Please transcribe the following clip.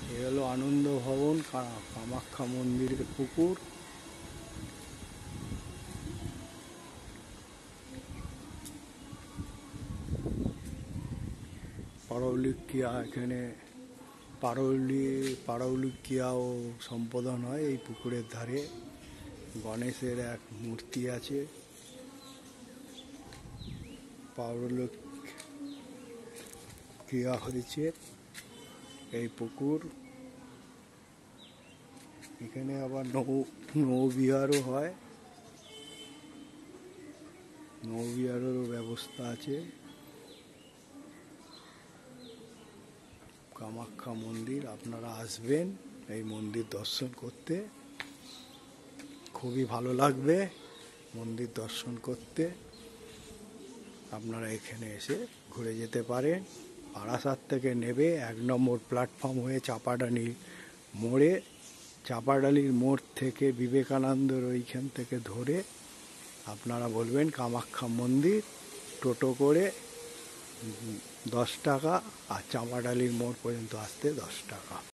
এ হলো আনন্দ ভবন কামাখ্যা মন্দিরের পুকুর। পারৌলিক ক্রিয়া এখানে পারৌলিক ক্রিয়াও সম্পাদন হয় এই পুকুরের ধারে। গণেশের এক মূর্তি আছে। পারৌলিক ক্রিয়া হয়েছে এই পুকুর। এখানে আবার নৌবিহারও হয়, নৌবিহারেরও ব্যবস্থা আছে। কামাখ্যা মন্দির আপনারা আসবেন এই মন্দির দর্শন করতে, খুবই ভালো লাগবে মন্দির দর্শন করতে। আপনারা এখানে এসে ঘুরে যেতে পারেন। বারাসাত থেকে নেবে 1 নম্বর প্ল্যাটফর্ম হয়ে চাপাডালির মোড় থেকে বিবেকানন্দের ওইখান থেকে ধরে আপনারা বলবেন কামাখ্যা মন্দির। টোটো করে 10 টাকা, আর চাপাডালির মোড় পর্যন্ত আসতে 10 টাকা।